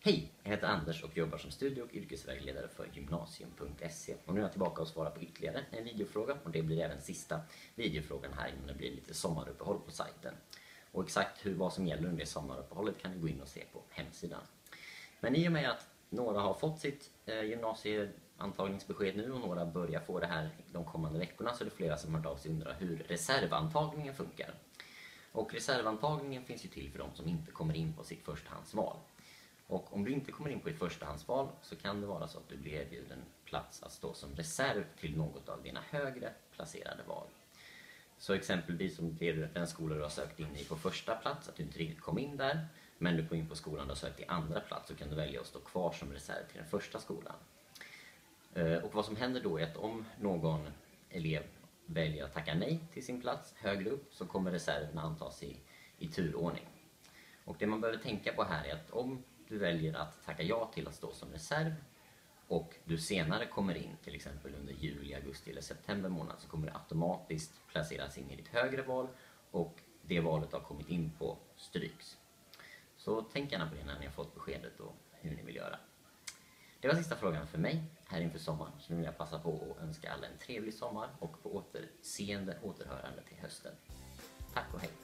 Hej, jag heter Anders och jobbar som studie- och yrkesvägledare för gymnasium.se. Och nu är jag tillbaka och svarar på ytterligare en videofråga, och det blir även sista videofrågan här innan det blir lite sommaruppehåll på sajten. Och exakt vad som gäller under sommaruppehållet kan ni gå in och se på hemsidan. Men i och med att några har fått sitt gymnasieantagningsbesked nu och några börjar få det här de kommande veckorna, så är det flera som har hört av sig och undrar hur reservantagningen funkar. Och reservantagningen finns ju till för de som inte kommer in på sitt förstahandsval. Och om du inte kommer in på ett förstahandsval så kan det vara så att du blir erbjuden plats att stå som reserv till något av dina högre placerade val. Så exempelvis om det är den skola du har sökt in i på första plats, att du inte riktigt kom in där, men du kom in på skolan du har sökt i andra plats, så kan du välja att stå kvar som reserv till den första skolan. Och vad som händer då är att om någon elev väljer att tacka nej till sin plats högre upp, så kommer reserverna antas i turordning. Och det man behöver tänka på här är att om du väljer att tacka ja till att stå som reserv och du senare kommer in, till exempel under juli, augusti eller september månad, så kommer det automatiskt placeras in i ditt högre val och det valet har kommit in på stryks. Så tänk gärna på det när ni har fått beskedet och hur ni vill göra. Det var sista frågan för mig här inför sommaren, så nu vill jag passa på att önska alla en trevlig sommar och på återhörande till hösten. Tack och hej!